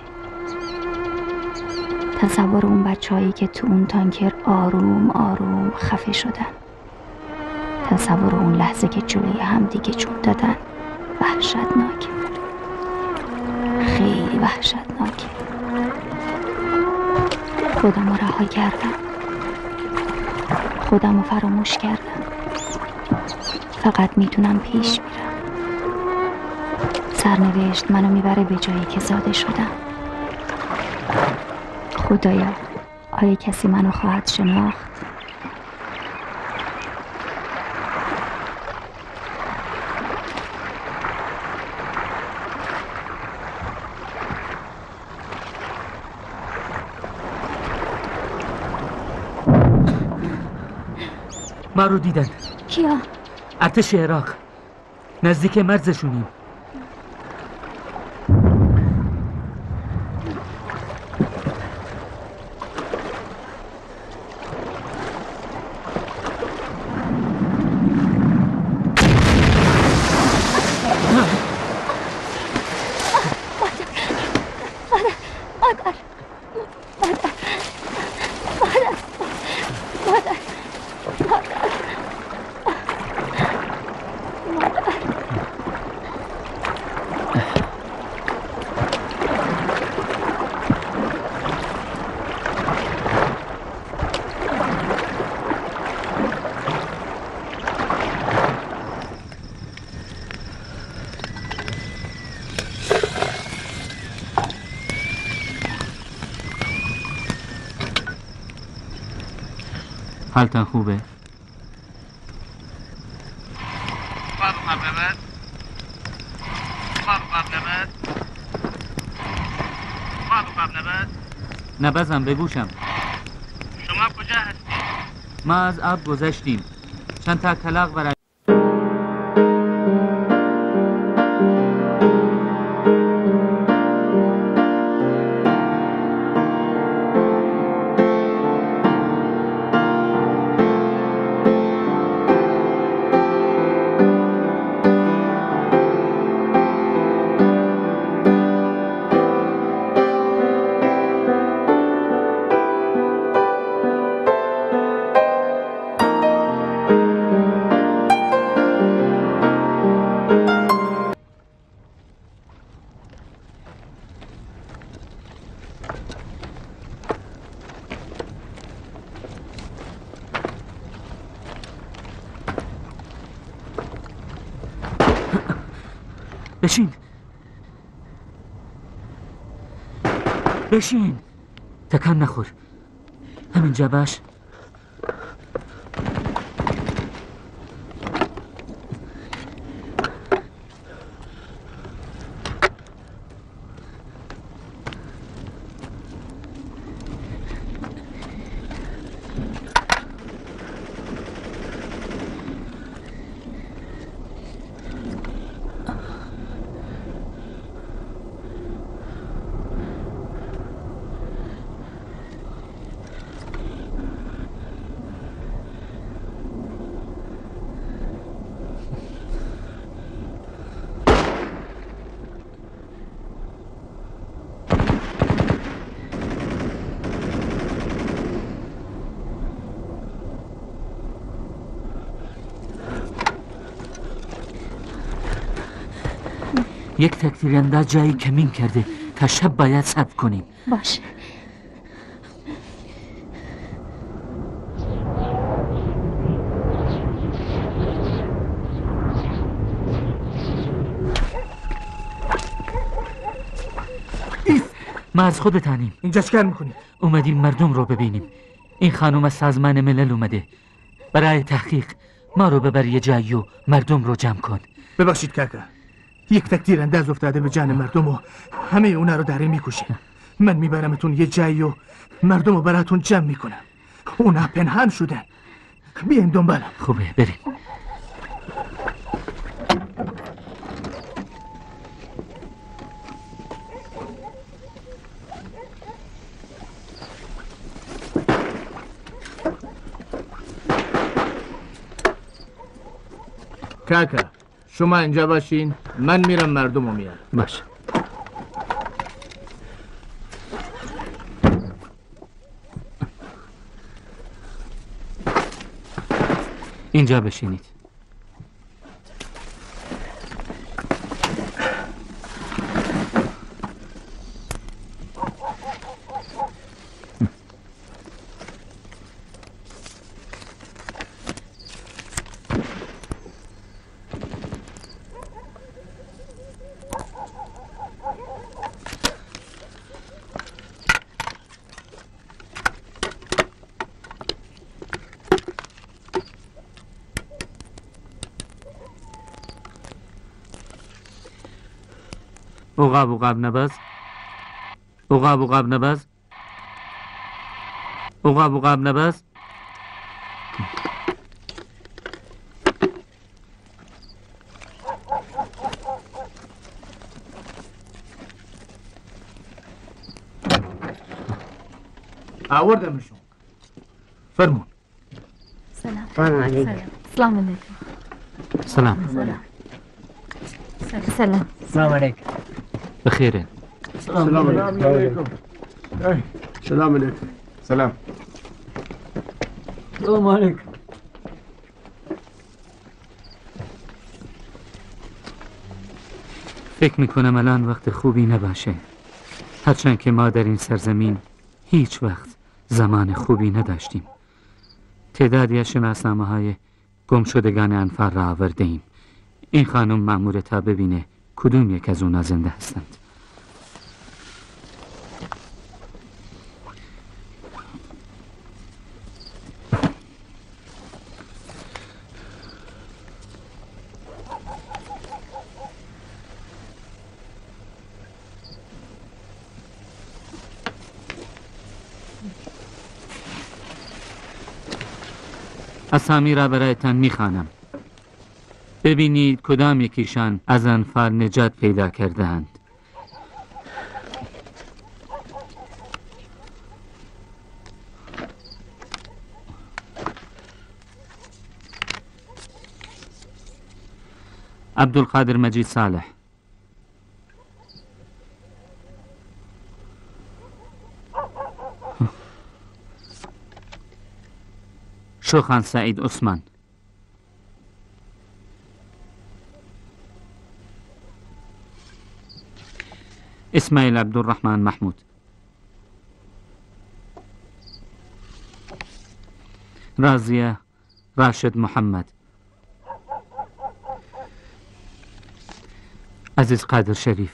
تصور اون بچه‌هایی که تو اون تانکر آروم آروم خفه شدن. تصور اون لحظه که جلوی هم دیگه جون دادن وحشتناکه. خیلی وحشتناکه. خودم رو رها کردم. خودم رو فراموش کردم. فقط میتونم پیش میرم. سرنوشت منو میبره به جایی که زاده شدم. خدایا، آیا کسی منو خواهد شناخت؟
ما رو دیدن.
کیا؟
ارتش عراق. نزدیک مرزشونیم. حالتان خوبه؟ نبزم بگوشم.
شما کجا هستی؟
ما از آب گذشتیم. چند تا کلاغ برای بشین بشین تکان نخور همینجا باش. یک تکتیرانداز جایی کمین کرده تا شب باید صبر کنیم.
باشه.
ما از خودتانیم.
اینجا چیکار میکنی؟
اومدیم مردم رو ببینیم. این خانم از سازمان ملل اومده برای تحقیق. ما رو ببر یه جایی و مردم رو جمع کن.
ببخشید کاکا، یک تکتیر انداز افتاده به جان مردم و همه اونا رو داره میکشه. من میبرمتون یه جایی و مردم رو براتون جمع میکنم. اونا پنهان شدن. بیاین دنبالم.
خوبه بریم.
کاکا شما اینجا باشین من میرم مردم رو میارم.
باش. اینجا بشینید. عقاب عقاب نبز عقاب عقاب نبز عقاب عقاب نبز
آوردمشون. فرمون.
سلام.
سلام علیکم.
سلام علیکم.
سلام.
سلام. سلام.
سلام علیکم. بخیرین.
سلام علیکم. سلام علیکم.
سلام.
سلام علیکم.
فکر میکنم الان وقت خوبی نباشه، هرچند که ما در این سرزمین هیچ وقت زمان خوبی نداشتیم. تعدادی از شناسنامه های گم شدگان انفر را آورده ایم. این خانم مأمور تا ببینه کدوم یک از اونا زنده هستند. اسامی را برایتان میخوانم. ببینید کدام یکیشان از انفر نجات پیدا کرده اند. عبدالقادر مجید صالح، شوخان سعید عثمان، اسماعیل عبدالرحمن محمود، رازیه راشد محمد، عزیز قادر شریف،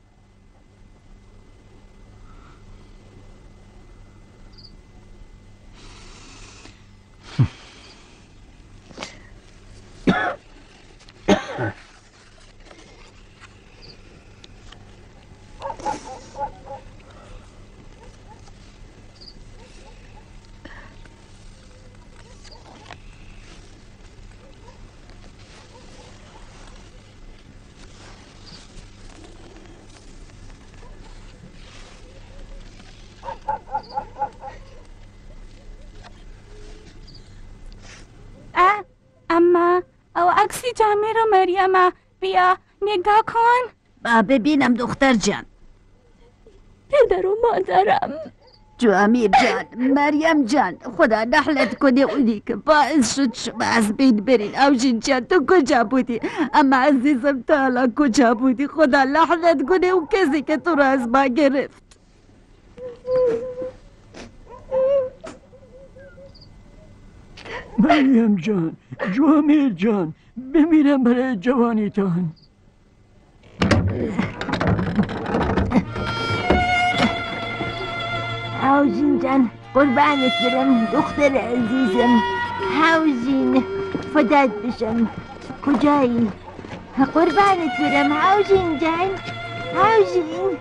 جامعه رو مریم بیا نگاه کن.
با ببینم دختر جان.
پدر و مادرم.
جو امیر جان، مریم جان، خدا نحلت کنه اونی که باعث شد شما از بین برین. اوجین جان تو کجا بودی؟ اما عزیزم تا حالا کجا بودی؟ خدا لعنت کنه اون کسی که تو رو از ما گرفت.
مریم جان، جو امیر جان، بمیرم برای جوانیتان.
حوزین جان قربانت برم دختر عزیزم. حوزین فدات بشم. کجایی؟ قربانت برم حوزین جان. حوزین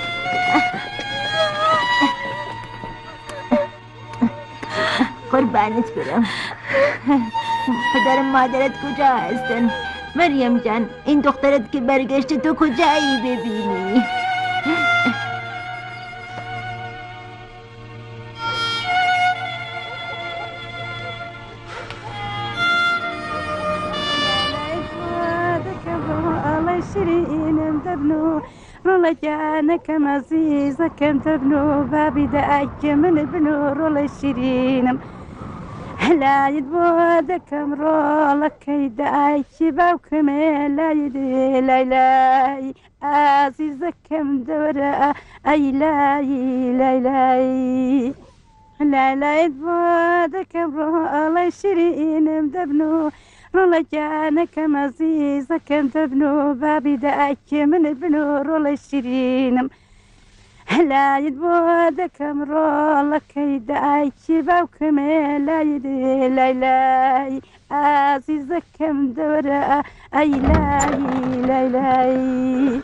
قربانت برم. پدر مادرت کجا هستن؟ مریم جان این دخترت که برگشته تو کجایی ببینی؟
شيرين تبنو رولا جانك عزيزة كم تبنو بابي داك من بنو رولا شيرين لا يدبودك مرولا كيد اي شباوك لا يدري لا لا عزيزة كم دورا اي لا لا لا لا لا يدبودك مرولا شيرين مدبنو رولا جانك عزيزة كم تبنو بابي داك من بنو رولا شيرين لا يدبودك مرولا كيد اي شباوك لا يدري لا لا عزيزة كم دورا اي لا لا لا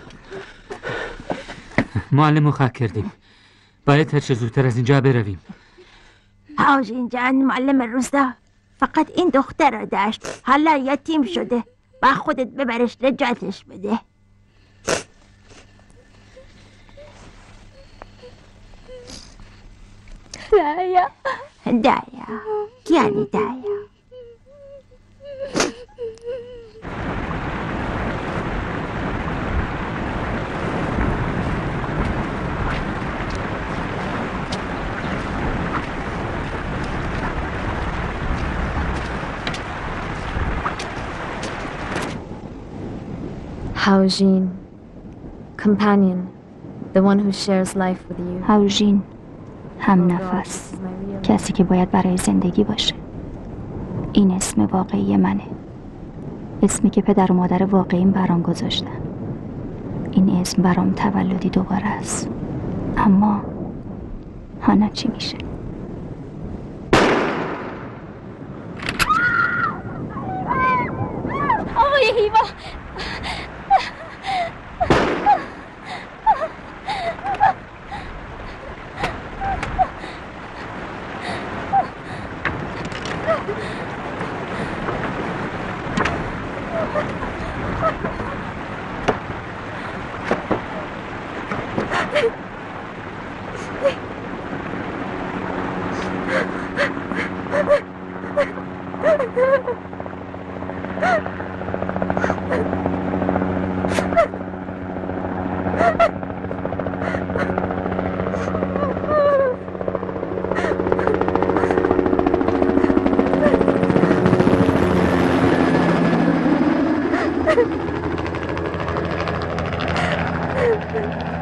معلم خاک کردیم باید هر چه زودتر از اینجا برویم.
هاوژین جان معلم روستا فقط این دختر را داشت حالا یتیم شده با خودت ببرش نجاتش بده.
دایا
دایا یعنی دایا
Haujin, companion, the one who shares life with you.
هاوژین، هم نفس، کسی که باید برای زندگی باشه. این اسم واقعی منه، اسمی که پدر و مادر واقعیم برام گذاشتن. این اسم برام تولدی دوباره است. اما حالا چی میشه؟
آقای هیوا
Thank you.